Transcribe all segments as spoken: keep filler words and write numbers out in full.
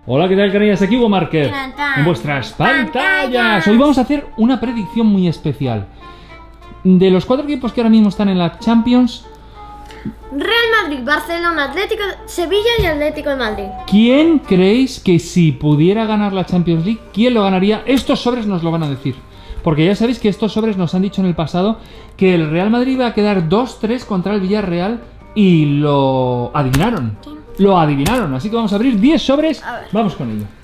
Hola, ¿qué tal, canallas? Aquí Hugo Márquez en vuestras pantallas. Hoy vamos a hacer una predicción muy especial. De los cuatro equipos que ahora mismo están en la Champions, Real Madrid, Barcelona, Atlético, Sevilla y Atlético de Madrid. ¿quién creéis que si pudiera ganar la Champions League, quién lo ganaría? Estos sobres nos lo van a decir. Porque ya sabéis que estos sobres nos han dicho en el pasado que el Real Madrid iba a quedar dos tres contra el Villarreal y lo adivinaron. Sí. Lo adivinaron, así que vamos a abrir diez sobres. Vamos con ello.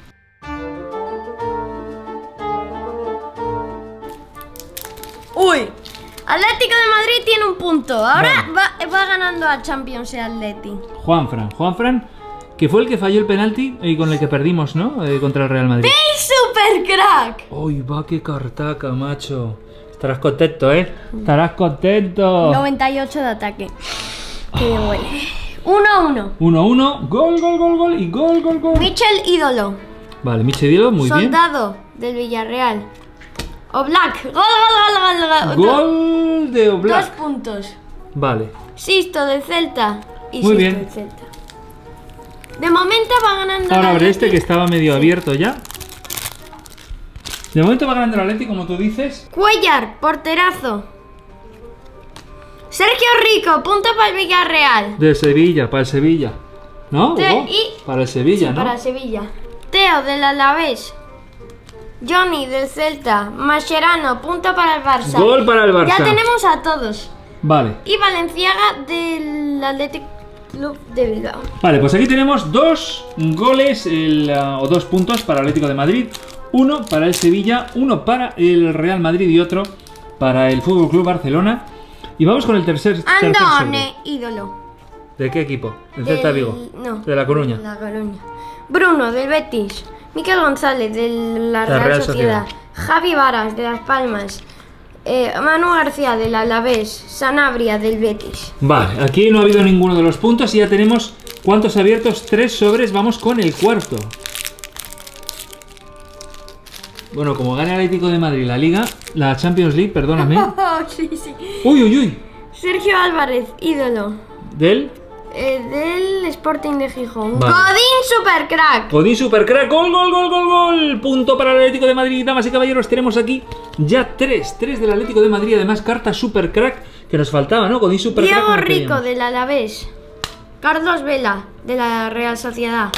Uy, Atlético de Madrid tiene un punto. Ahora vale. va, va ganando a Champions el Atleti. Juanfran, Juanfran, que fue el que falló el penalti y con el que perdimos, ¿no? Eh, contra el Real Madrid. ¡Ey, super crack! ¡Uy, va, qué cartaca, macho! Estarás contento, ¿eh? Estarás contento. noventa y ocho de ataque. Qué huele. uno a uno. uno a uno. Gol, gol, gol, gol. Y gol, gol, gol. Michel Ídolo. Vale, Michel Ídolo, muy bien. Soldado del Villarreal. Oblak. Gol, gol, gol, gol. Gol de Oblak. Dos puntos. Vale. Sisto del Celta. Y Muy Sisto bien. del Celta. De momento va ganando. Ahora el abre este Atleti. que estaba medio Sí. abierto ya. De momento va ganando el Atleti, como tú dices. Cuellar, porterazo. Sergio Rico, punto para el Villarreal. De Sevilla, para el Sevilla. ¿No? Te- Hugo? y- Para el Sevilla, Sí, ¿no? para Sevilla. Teo del Alavés. Johnny del Celta. Mascherano, punto para el Barça. Gol para el Barça. Ya tenemos a todos. Vale. Y Valenciaga del Athletic Club de Bilbao. Vale, pues aquí tenemos dos goles el, uh, o dos puntos para el Atlético de Madrid. Uno para el Sevilla, uno para el Real Madrid y otro para el F C Barcelona. Y vamos con el tercer, tercer Andone, sobre. ídolo. ¿De qué equipo? ¿Del Celta Vigo? No. De La Coruña. La Coruña. Bruno del Betis. Miquel González de la Real, Real Sociedad. Sociedad. Javi Varas de Las Palmas. Eh, Manu García del Alavés. Sanabria del Betis. Vale, aquí no ha habido ninguno de los puntos y ya tenemos ¿cuántos abiertos? Tres sobres, vamos con el cuarto. Bueno, como gana el Atlético de Madrid la Liga, la Champions League, perdóname. sí, sí. Uy, uy, uy. Sergio Álvarez, ídolo. Del Eh, del Sporting de Gijón. Vale. Godín Supercrack. Godín Supercrack, gol, gol, gol, gol, gol. Punto para el Atlético de Madrid, damas y caballeros. Tenemos aquí ya tres, tres del Atlético de Madrid. Además, carta Supercrack que nos faltaba, ¿no? Godín Supercrack. Diego no lo Rico teníamos. del Alavés. Carlos Vela de la Real Sociedad.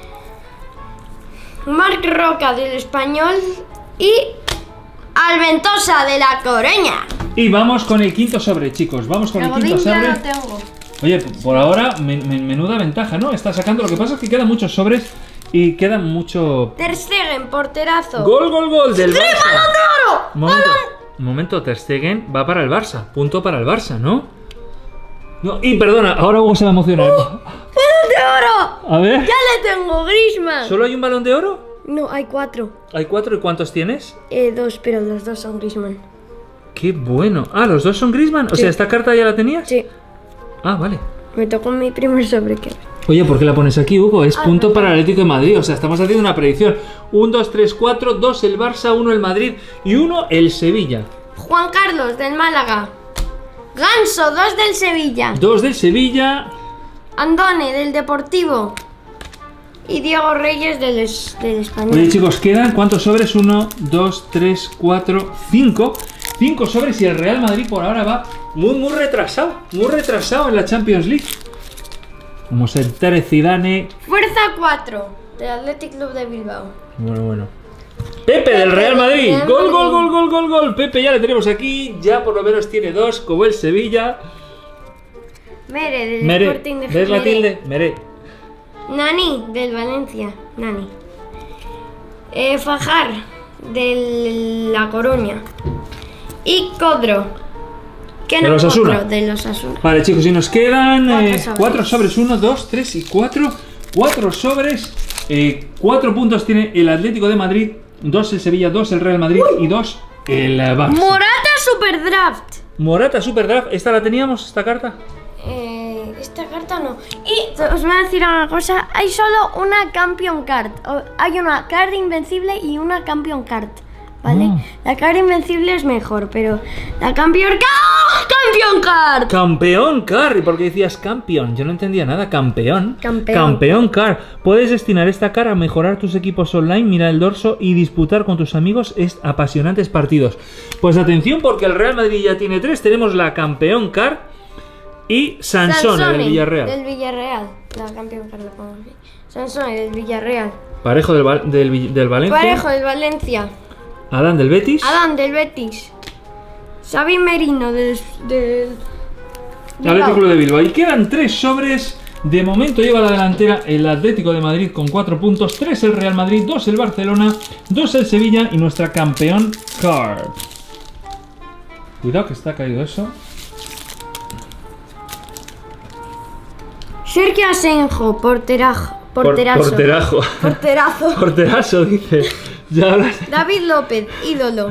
Marc Roca del Español. Y Alventosa de la Coruña. Y vamos con el quinto sobre, chicos. Vamos con el, Godín quinto ya sobre. lo tengo. Oye, por ahora, men- men- menuda ventaja, ¿no? Está sacando. Lo que pasa es que quedan muchos sobres y quedan mucho. Ter Stegen, porterazo. Gol, gol, gol del ¡Sí, Barça. balón de oro! Un momento, ¡Balón! un momento, Ter Stegen va para el Barça. Punto para el Barça, ¿no? No, y perdona, ahora Hugo se va a emocionar. ¡Balón de oro! A ver. ¡Ya le tengo, Griezmann! ¿Solo hay un balón de oro? No, hay cuatro. ¿Hay cuatro y cuántos tienes? Eh, dos, pero los dos son Griezmann. ¡Qué bueno! Ah, ¿los dos son Griezmann? O Sí. sea, ¿esta carta ya la tenías? Sí, Ah, vale. me tocó mi primer sobre que. Oye, ¿por qué la pones aquí, Hugo? Es Ah, punto no. para el Atlético de Madrid. O sea, estamos haciendo una predicción. uno, dos, tres, cuatro, dos el Barça, uno el Madrid y uno el Sevilla. Juan Carlos del Málaga. Ganso, dos del Sevilla. dos del Sevilla. Andone del Deportivo. Y Diego Reyes del, es- del Español. Oye, chicos, ¿quedan cuántos sobres? uno, dos, tres, cuatro, cinco. cinco sobres y el Real Madrid por ahora va muy, muy retrasado. Muy retrasado en la Champions League. Vamos a entrar en Zidane. Fuerza cuatro del Athletic Club de Bilbao. Bueno, bueno. Pepe del Real Madrid. Real Gol, gol, Madrid. gol, gol, gol, gol. Pepe ya le tenemos aquí. Ya por lo menos tiene dos, como el Sevilla. Mere del Mere. Sporting de ¿Ves la Mere. tilde? Mere. Nani del Valencia. Nani. Eh, Fajar de La Coruña. Y Codro. Que De no los Codro, Asuna. de los Asuna. Vale, chicos, y nos quedan Cuatro eh, sobres. cuatro sobres. Uno, dos, tres y cuatro. Cuatro sobres. Eh, cuatro puntos tiene el Atlético de Madrid. Dos el Sevilla, dos el Real Madrid y dos el eh, Barça. Morata Super Draft. Morata Superdraft. ¿Esta la teníamos, esta carta? Eh, esta carta no. Y os voy a decir una cosa. Hay solo una Campion Card. O- Hay una card invencible y una Campion Card. ¿Vale? Ah. La card invencible es mejor, pero la Campion Card. Champion Card. Campeón Car. ¿Y por qué decías campeón? Yo no entendía nada. Campeón. Campeón. Campeón Car. Puedes destinar esta car a mejorar tus equipos online, mirar el dorso y disputar con tus amigos es apasionantes partidos. Pues atención, porque el Real Madrid ya tiene tres. Tenemos la Campeón Car y Sansone, Sansone, del Villarreal. Del Villarreal. La Campeón Card lo pongo aquí. Sansone del Villarreal. Parejo del, Val- del, Vi- del Valencia. Parejo del Valencia. Adán del Betis. Adán del Betis. Xavi Merino del... del Atlético Club de Bilbao. Y quedan tres sobres. De momento lleva la delantera el Atlético de Madrid con cuatro puntos, tres el Real Madrid, dos el Barcelona, dos el Sevilla y nuestra Campeón Card. Cuidado que está caído eso. Sergio Asenjo, porterajo. Por- Porterazo. porterajo. Porterazo. Porterazo, dice. Ya hablas. David López, ídolo.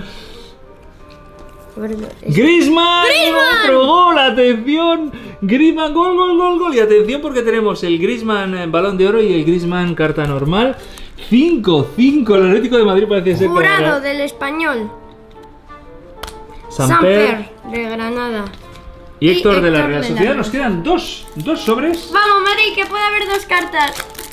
Griezmann, otro gol, atención, Griezmann, gol, gol, gol, gol, y atención porque tenemos el Griezmann eh, balón de oro y el Griezmann carta normal. cinco, cinco, el Atlético de Madrid parece ser que Jurado ganará. del Español. Samper Samper de Granada. y Héctor y de la Héctor Real de la Sociedad. Real. Nos quedan dos, dos sobres. Vamos, Mari, que puede haber dos cartas.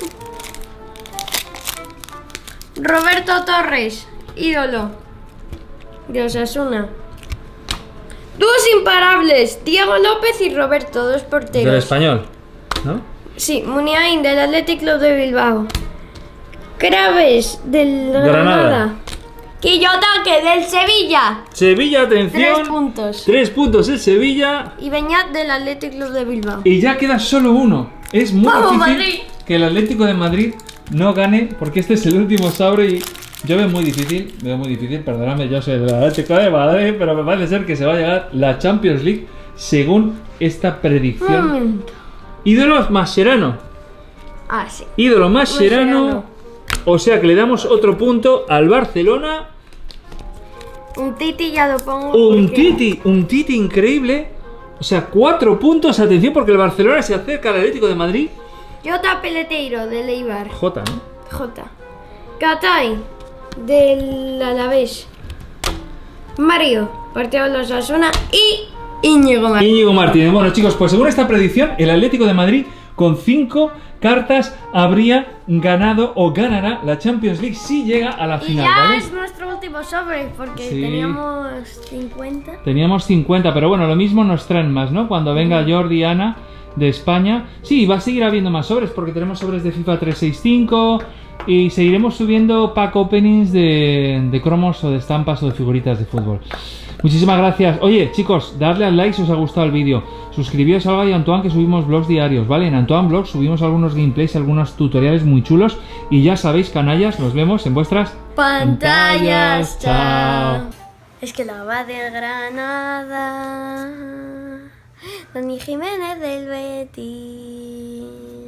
Roberto Torres, ídolo de Osasuna. Dúos imparables, Diego López y Roberto, dos porteros. Del Español, ¿no? Sí, Muniain del Athletic Club de Bilbao. Craves del Granada. Granada. Quillotaque del Sevilla. Sevilla, atención. Tres puntos. Tres puntos el Sevilla. Y Beñat del Athletic Club de Bilbao. Y ya queda solo uno. Es muy ¡Vamos, difícil Madrid! que el Atlético de Madrid no gane, porque este es el último sobre y yo veo muy difícil, veo muy difícil, perdóname, yo soy el Atlético de Madrid, pero me parece ser que se va a llegar la Champions League según esta predicción. Momento. Ídolo Mascherano. Ah, sí. Ídolo Mascherano. Mascherano. O sea que le damos otro punto al Barcelona. Un Titi ya lo pongo. Un porque- Titi, un Titi increíble. O sea, cuatro puntos, atención, porque el Barcelona se acerca al Atlético de Madrid. Jota Peleteiro del Eibar. J, ¿no? J. Katay del Alavés. Mario, partido de los Osasuna y Íñigo Martínez. Íñigo Martínez. Bueno, chicos, pues según esta predicción, el Atlético de Madrid con cinco cartas habría ganado o ganará la Champions League si llega a la Y final, ya ¿vale? es nuestro último sobre porque Sí. teníamos cincuenta. Teníamos cincuenta, pero bueno, lo mismo nos traen más, ¿no? Cuando venga Jordi y Ana de España. Sí, va a seguir habiendo más sobres porque tenemos sobres de FIFA trescientos sesenta y cinco y seguiremos subiendo pack openings de, de cromos o de estampas o de figuritas de fútbol. Muchísimas gracias. Oye, chicos, dadle al like si os ha gustado el vídeo. Suscribíos a Alba y Antoine, que subimos vlogs diarios, ¿vale? En Antoine Vlogs subimos algunos gameplays, algunos tutoriales muy chulos. Y ya sabéis, canallas, nos vemos en vuestras Pantallas, chao. Chao. Es que la va de Granada. Dani Jiménez del Betis.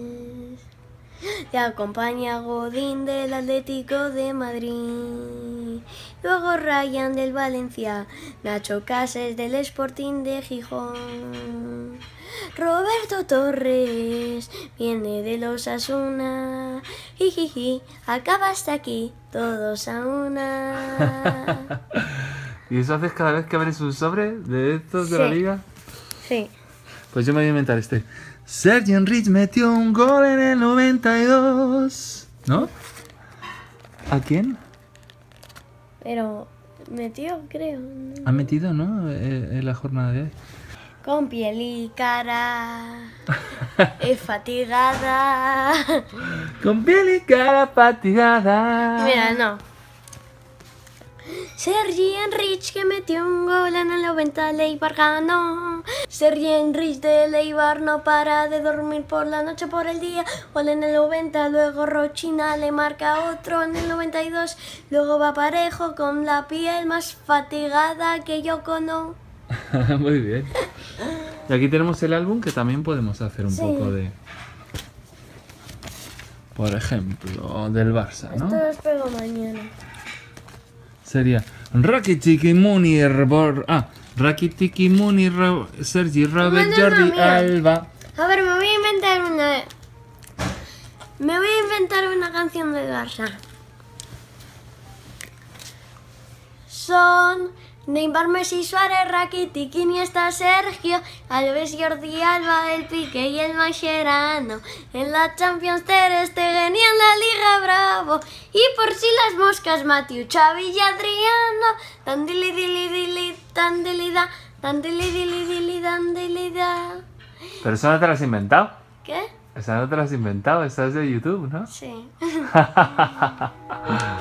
Te acompaña Godín del Atlético de Madrid. Luego Ryan del Valencia. Nacho Cases del Sporting de Gijón. Roberto Torres viene de los Osasuna. Jijiji, acaba hasta aquí, todos a una. ¿Y eso haces cada vez que abres un sobre de estos de Sí. la liga? Sí. Pues yo me voy a inventar este. Sergio Enrich metió un gol en el noventa y dos. ¿No? ¿A quién? Pero metió, creo. Ha metido, ¿no? Eh, En la jornada de hoy. Con piel y cara. Es fatigada. Con piel y cara fatigada. Mira, no. Sergi Enrich que metió un gol en el noventa, Leibar ganó. Sergi Enrich de Leibar no para de dormir por la noche, por el día. Gol en el noventa, luego Rochina le marca otro en el noventa y dos. Luego va Parejo con la piel más fatigada que yo conozco. Muy bien. Y aquí tenemos el álbum que también podemos hacer un Sí. poco de... Por ejemplo, del Barça, ¿no? Esto los pego mañana. Sería Rakitic y Munir Bor... Ah, Rakitic y Munir, Ro- Sergi, Robert, No, no, no, Jordi, mira. Alba. A ver, me voy a inventar una... Me voy a inventar una canción de Barça. Son Neymar, Messi, Suárez, Rakitic, Iniesta, Sergio, Alves, Jordi Alba, el Piqué y el Mascherano. En la Champions Ter Stegen y en la Liga Bravo. Y por si las moscas, Mathieu, Xavi y Adriano. Dandili, dili, dili, dandili, da, dandili, dili, dili, dandili, da. Pero eso no te lo has inventado. ¿Qué? Esa no te lo has inventado, esa es de YouTube, ¿no? Sí.